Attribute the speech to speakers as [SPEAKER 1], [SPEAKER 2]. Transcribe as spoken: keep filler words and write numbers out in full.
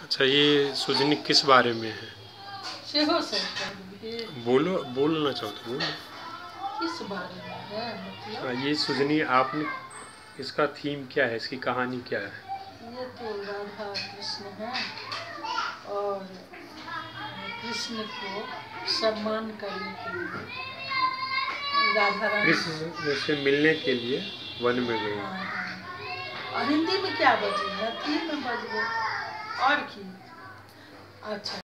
[SPEAKER 1] अच्छा, ये सुजनी किस बारे में है?
[SPEAKER 2] सेहो से
[SPEAKER 1] बोलो, बोलना चाहो तो बोलो।
[SPEAKER 2] किस बारे में है मतलब?
[SPEAKER 1] हाँ, ये सुजनी आपने, इसका थीम क्या है, इसकी कहानी क्या है?
[SPEAKER 2] ये तो राधा कृष्ण है और कृष्ण को सम्मान करने के लिए राधा रानी
[SPEAKER 1] कृष्ण से मिलने के लिए वन में गई।
[SPEAKER 2] हाँ, हाँ। और हिंदी में क्या बजेगा? थीम में बज गए और की। अच्छा।